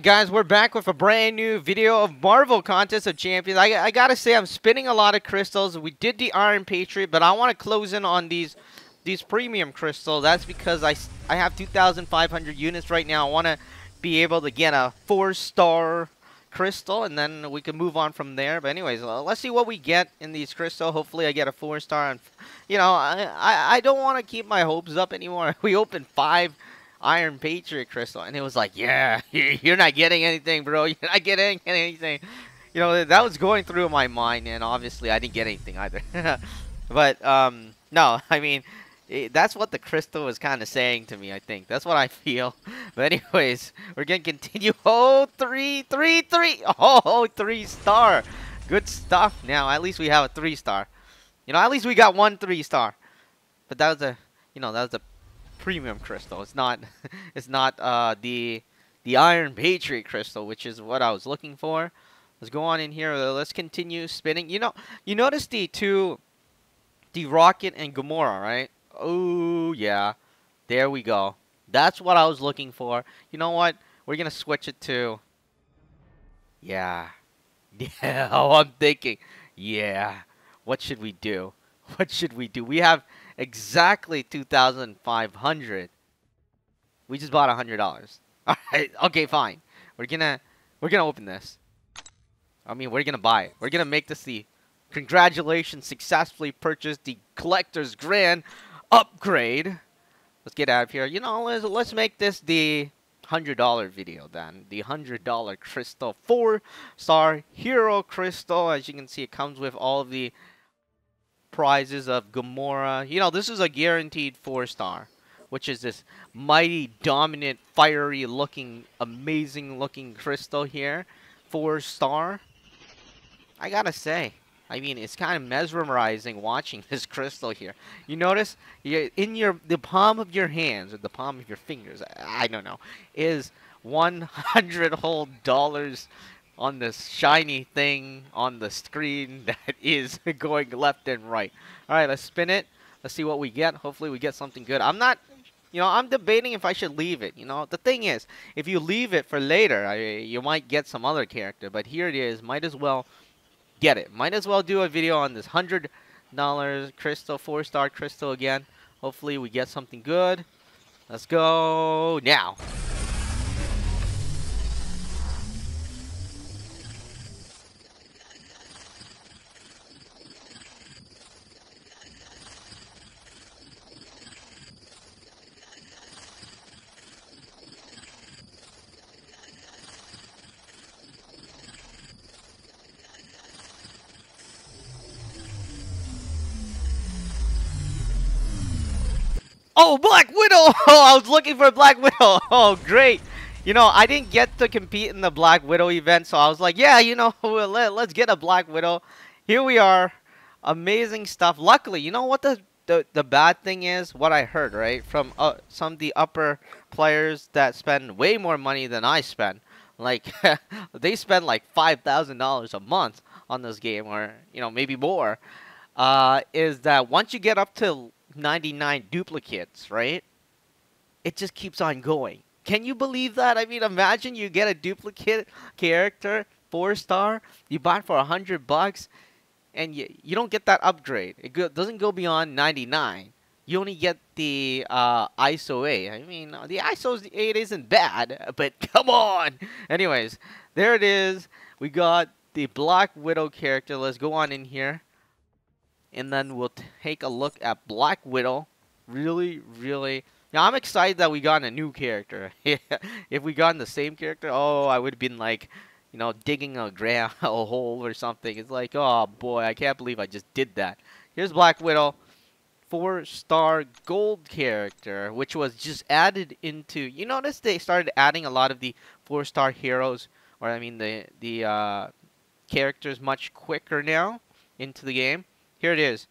Alright guys, we're back with a brand new video of Marvel Contest of Champions. I gotta say, I'm spinning a lot of crystals. We did the Iron Patriot, but I want to close in on these premium crystals. That's because I have 2,500 units right now. I want to be able to get a 4-star crystal, and then we can move on from there. But anyways, let's see what we get in these crystals. Hopefully I get a 4-star. And, you know, I don't want to keep my hopes up anymore. We opened 5 Iron Patriot crystal, and it was like, yeah, you're not getting anything, bro. You're not getting anything. You know, that was going through my mind, and obviously I didn't get anything either. But no, I mean, that's what the crystal was kind of saying to me. I think that's what I feel. But anyways, we're gonna continue. Oh, 3. Oh, 3-star. Good stuff. Now at least we have a 3-star. You know, at least we got one 3-star. But that was that was a premium crystal. It's not it's not the Iron Patriot crystal, which is what I was looking for. Let's go on in here. Let's continue spinning. You know, you notice the Rocket and Gamora, right? Oh yeah, there we go. That's what I was looking for. You know what, we're gonna switch it to, yeah. Yeah, oh, I'm thinking, yeah, what should we do? What should we do? We have exactly 2,500. We just bought $100. All right, okay, fine. We're gonna open this. I mean, we're gonna buy it. We're gonna make this the congratulations, successfully purchased the collector's grand upgrade. Let's get out of here. You know, let's make this the $100 video then. The $100 crystal 4-star hero crystal. As you can see, it comes with all of the prizes of Gamora. You know, this is a guaranteed 4-star, which is this mighty, dominant, fiery looking, amazing looking crystal here. 4-star. I gotta say, I mean, it's kind of mesmerizing watching this crystal here. You notice, in the palm of your hands, or the palm of your fingers, I don't know, is 100 whole dollars on this shiny thing on the screen that is going left and right. All right, let's spin it. Let's see what we get. Hopefully we get something good. I'm not, I'm debating if I should leave it. You know, the thing is, if you leave it for later, you might get some other character. But here it is. Might as well get it. Might as well do a video on this $100 crystal, 4-star crystal again. Hopefully we get something good. Let's go now. Oh, Black Widow! Oh, I was looking for Black Widow. Oh, great. You know, I didn't get to compete in the Black Widow event, so I was like, yeah, you know, let's get a Black Widow. Here we are. Amazing stuff. Luckily, you know what the bad thing is? What I heard, right? From some of the upper players that spend way more money than I spend. Like, they spend like $5,000 a month on this game, or, you know, maybe more. Is that once you get up to 99 duplicates, right? It just keeps on going. Can you believe that? I mean, imagine you get a duplicate character, 4-star, you buy it for $100, and you don't get that upgrade. It doesn't go beyond 99. You only get the ISO 8. I mean, the ISO 8 isn't bad, but come on. Anyways, there it is. We got the Black Widow character. Let's go on in here. And then we'll take a look at Black Widow. Really, really. Now, I'm excited that we got a new character. If we got the same character, oh, I would have been like, you know, digging a hole or something. It's like, oh boy, I can't believe I just did that. Here's Black Widow, 4-star gold character, which was just added into. You notice they started adding a lot of the 4-star heroes, or I mean the characters much quicker now into the game. Here it is.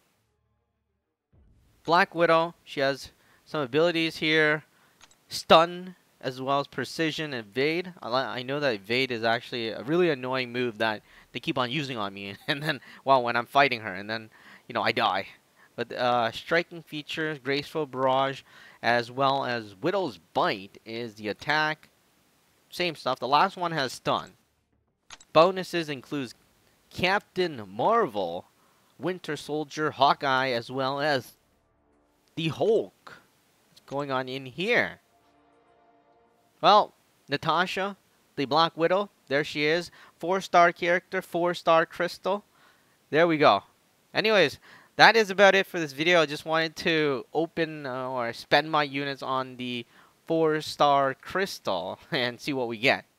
Black Widow. She has some abilities here. Stun, as well as precision and evade. I know that evade is actually a really annoying move that they keep on using on me. And then, well, when I'm fighting her, and then, you know, I die. But striking features, graceful barrage, as well as Widow's Bite is the attack. same stuff. The last one has stun. Bonuses includes Captain Marvel, Winter Soldier, Hawkeye, as well as the Hulk. What's going on in here? Well, Natasha, the Black Widow, there she is. 4-star character, 4-star crystal. There we go. Anyways, that is about it for this video. I just wanted to open or spend my units on the 4-star crystal and see what we get.